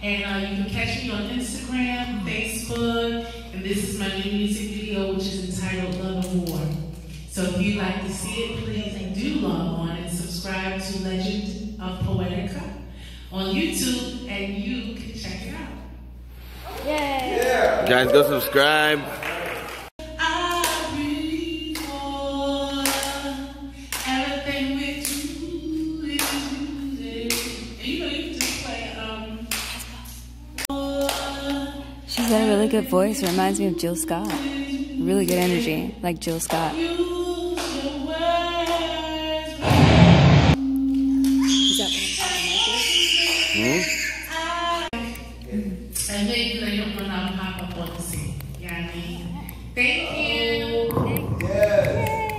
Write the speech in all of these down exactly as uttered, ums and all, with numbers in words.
And uh, you can catch me on Instagram, Facebook, and this is my new music video, which is entitled Love and War. So if you'd like to see it, please do log on and subscribe to Legend of Poetica on YouTube, and you can check it out. Yay! Yeah. Guys, go subscribe. She's got a really good voice. It reminds me of Jill Scott. Really good energy, like Jill Scott. Is that hmm? And maybe they don't want to pop up on the scene. Yeah, I mean, thank you. Yes.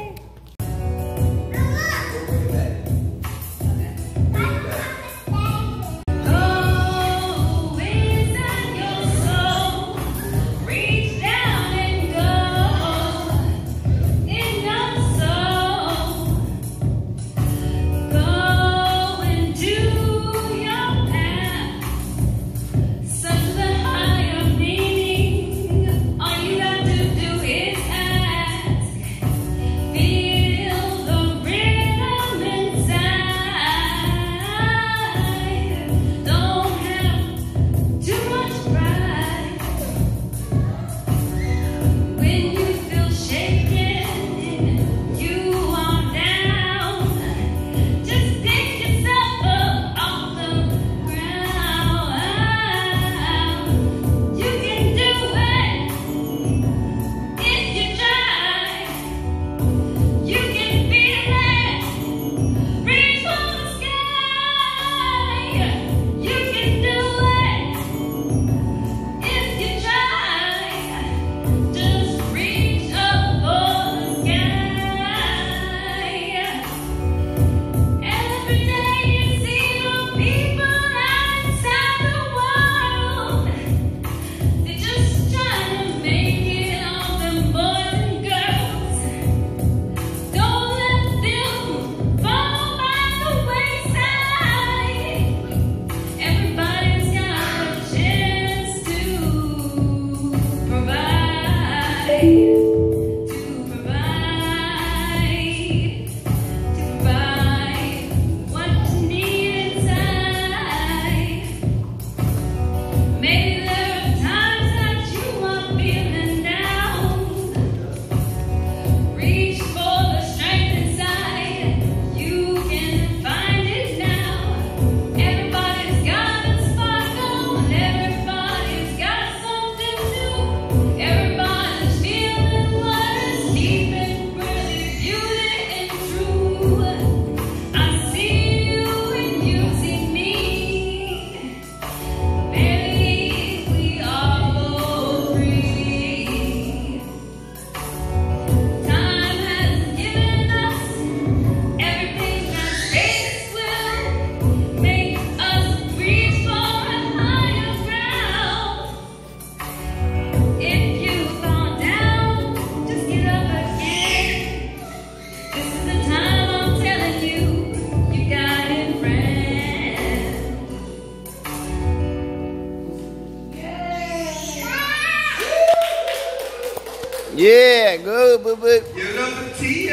Yeah, good, boo boo. Give it up for Tia.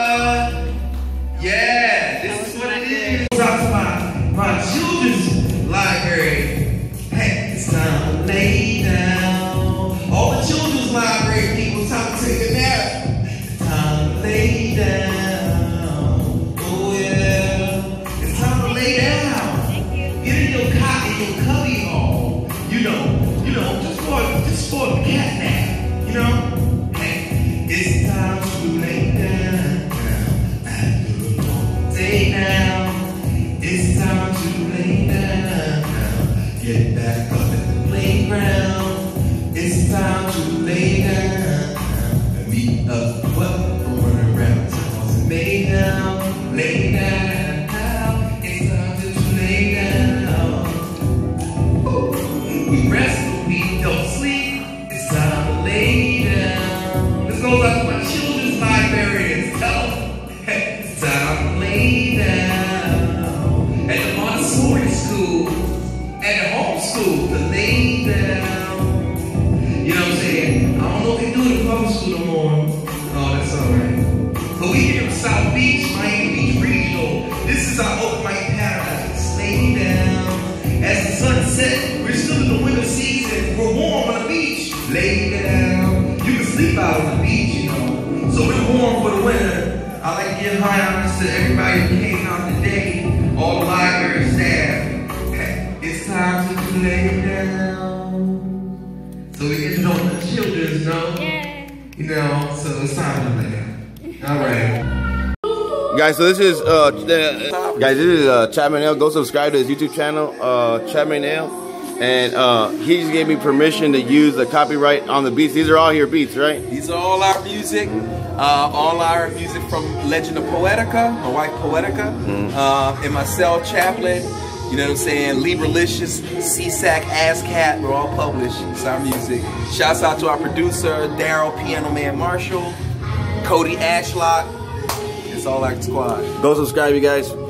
Yeah, this is what it is. Talk about my children's library. Hey, it's time to lay down. All the children's library people, time to take a nap. It's time to lay down. Oh yeah, it's time to lay down. Get in your cot in your cubby hole. You know, you know, just for just for a cat nap. You know. It's time to lay down after a long day now. It's time to lay down. Get back up at the playground. It's time to lay down and meet up what going around. Town lay down, lay down. It's time to lay down. Ooh. We rest, but we don't sleep. It's time to lay down. Goes out to my children's librarians. Tell them, hey, it's time to lay down. At the Montessori school, at the home school, lay down. You can sleep out on the beach, you know. So we're warm for the winter. I like to give high honors to everybody who came out today, all the library staff. It's time to lay down. So we get to know the children, know. You know, so it's time to lay down. All right. Guys, so this is uh, the, guys, this is uh, Chapman L. Go subscribe to his YouTube channel, uh, Chapman L. And uh, he just gave me permission to use the copyright on the beats. These are all your beats, right? These are all our music. Uh, all our music from Legend of Poetica, my wife Poetica, mm-hmm. uh, and myself, Chaplin. You know what I'm saying? Libralicious, C S A C, ASCAP, we're all published. It's our music. Shouts out to our producer, Daryl Piano Man Marshall, Cody Ashlock. It's all our squad. Go subscribe, you guys.